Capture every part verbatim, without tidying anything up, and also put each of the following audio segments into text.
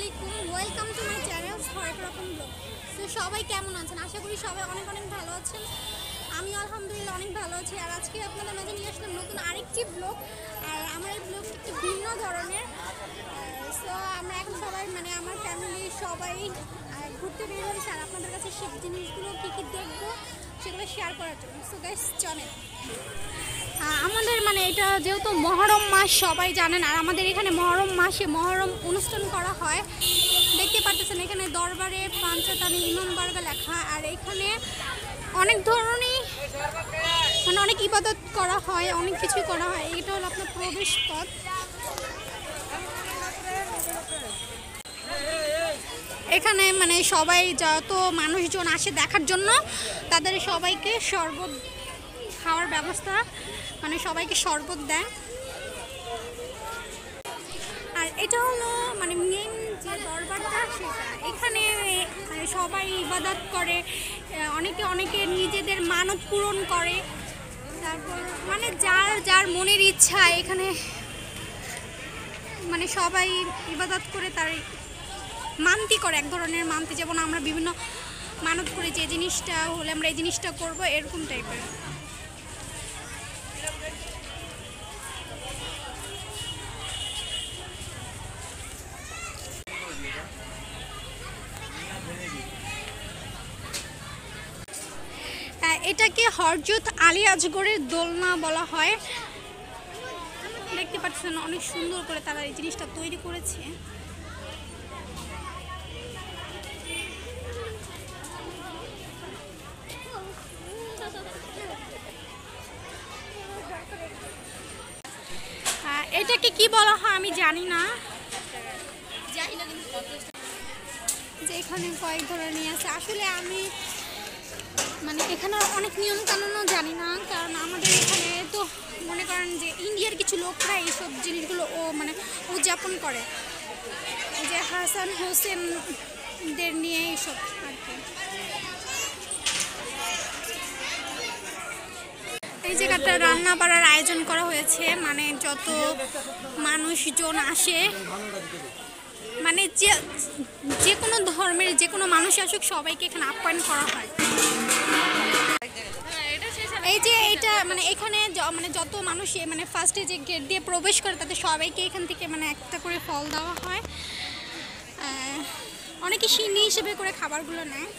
আলাইকুম, welcome to my channel হরেক রকম ব্লগ। তো সবাই কেমন আছেন? আশা করি সবাই অনেক অনেক ভালো আছেন। আমি আলহামদুলিল্লাহ অনেক ভালো আছি। আর আজকে আপনাদের মাঝে নিয়ে আসলাম নতুন আরেকটি ব্লগ। আর আমার এই ব্লগ একটু ভিন্ন ধরনের। সো আমরা এখন সবাই মানে আমার ফ্যামিলি সবাই ঘুরতে বের হয়েছে। আর আপনাদের কাছে সব জিনিসগুলো কী কী দেখবো সেগুলো শেয়ার করার জন্য। সো গাইস চলেন। আমাদের মানে এটা যেহেতু মহরম মাস সবাই জানেন, আর আমাদের এখানে মহরম মাসে মহরম অনুষ্ঠান করা হয়। দেখতে পারতেছেন এখানে দরবারে পাঞ্চতানি ইমাম বারগা লেখা। আর এখানে অনেক ধরনের মানে অনেক ইবাদত করা হয়, অনেক কিছু করা হয়। এটা হলো আপনার প্রবেশ পথ। এখানে মানে সবাই যত মানুষজন আসে দেখার জন্য তাদের সবাইকে শরবত খাওয়ার ব্যবস্থা, মানে সবাইকে শরবত দেয়। আর এটা হলো মানে মেন যে দরবারটা, সেটা এখানে মানে সবাই ইবাদত করে, অনেকে অনেকে নিজেদের মানত পূরণ করে। তারপর মানে যার যার মনের ইচ্ছা এখানে মানে সবাই ইবাদত করে, তার মানতি করে, এক ধরনের মানতি। যেমন আমরা বিভিন্ন মানত করি যে জিনিসটা হলে আমরা এই জিনিসটা করবো, এরকম টাইপের। এটাকে হযরত আলী আজগরের দোলনা বলা হয়। দেখতে পাচ্ছেন অনেক সুন্দর করে তারা এই জিনিসটা তৈরি করেছে। এটাকে কি বলা হয় আমি জানি না, যে এখানে কয়েক ধরনের আছে। আসলে আমি মানে এখানে অনেক নিয়ম কানুনও জানি না, কারণ আমাদের এখানে তো মনে করেন যে ইন্ডিয়ার কিছু লোকরা এইসব জিনিসগুলো ও মানে উদযাপন করে, যে হাসান হোসেনদের নিয়ে এইসব আর কি। এই জায়গাটা রান্না বাড়ার আয়োজন করা হয়েছে, মানে যত মানুষজন আসে, মানে যে যে কোনো ধর্মের যে কোনো মানুষ আসুক সবাইকে এখানে আপ্যায়ন করা হয়। এই যে এটা মানে এখানে মানে যত মানুষ মানে ফার্স্টে যে গেট দিয়ে প্রবেশ করে তাদের সবাইকে এখান থেকে মানে একটা করে ফল দেওয়া হয়। অনেকে সিন্নি হিসেবে করে খাবারগুলো নেয়।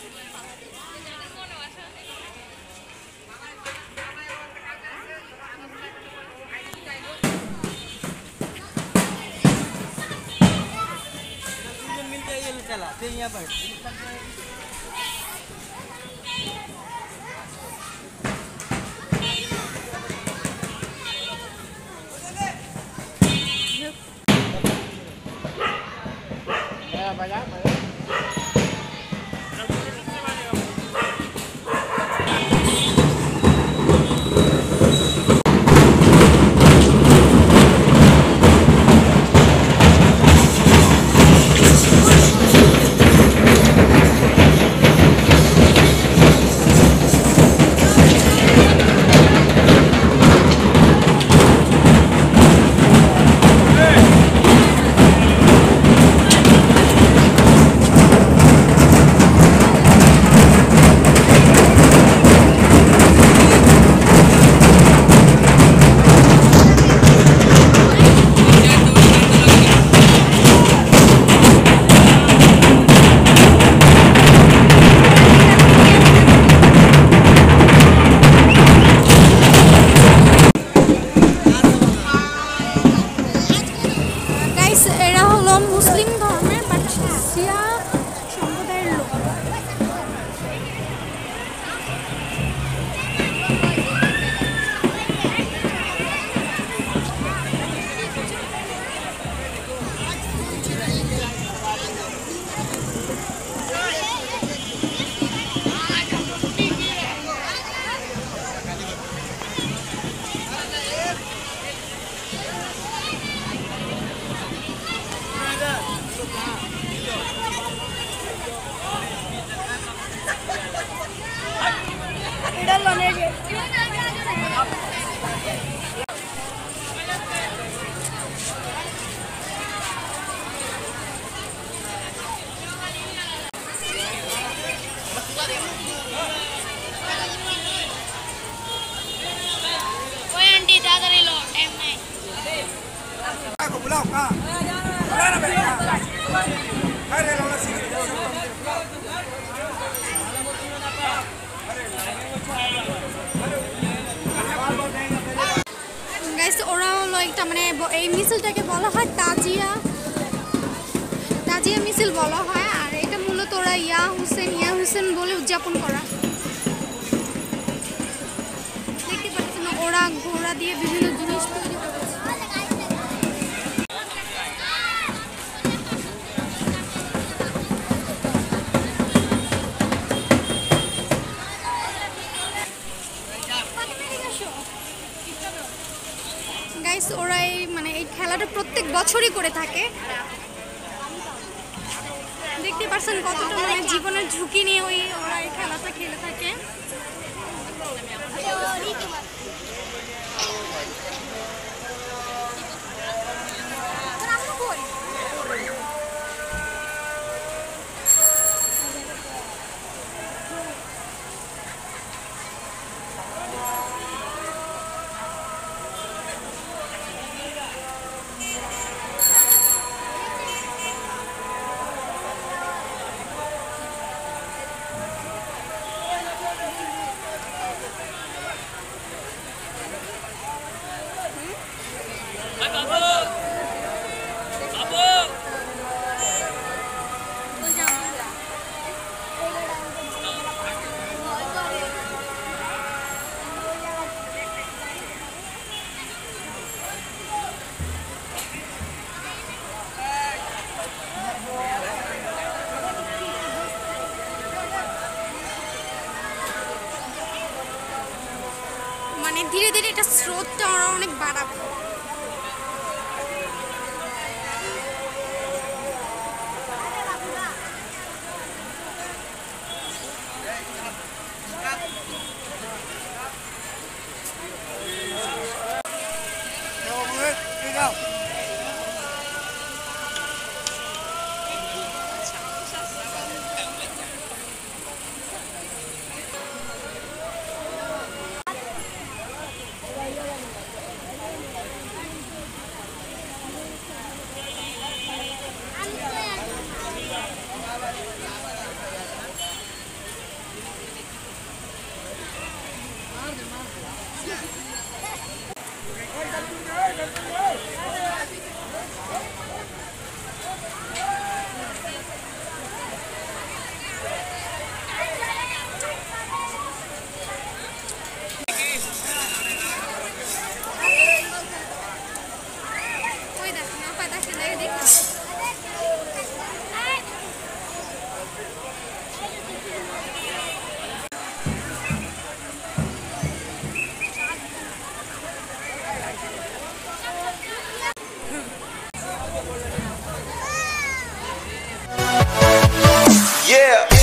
গাইস ওরা হলো একটা মানে এই মিছিলটাকে বলা হয় তাজিয়া তাজিয়া মিছিল বলা হয় আর এটা মূলত ওরা ইয়া হোসেন ইয়া হোসেন বলে উদযাপন করা দেখতে পাচ্ছেন ওরা ঘোড়া দিয়ে বিভিন্ন জিনিস তৈরি করেছে গাইস ওরা এই মানে এই খেলাটা প্রত্যেক বছরই করে থাকে দেখতে পাচ্ছেন কতটা মানে জীবনের ঝুঁকি নিয়ে ওই ওরা এই খেলাটা খেলে থাকে মানে ধীরে ধীরে এটা স্রোতটা ওরা অনেক বাড়াবে Yeah.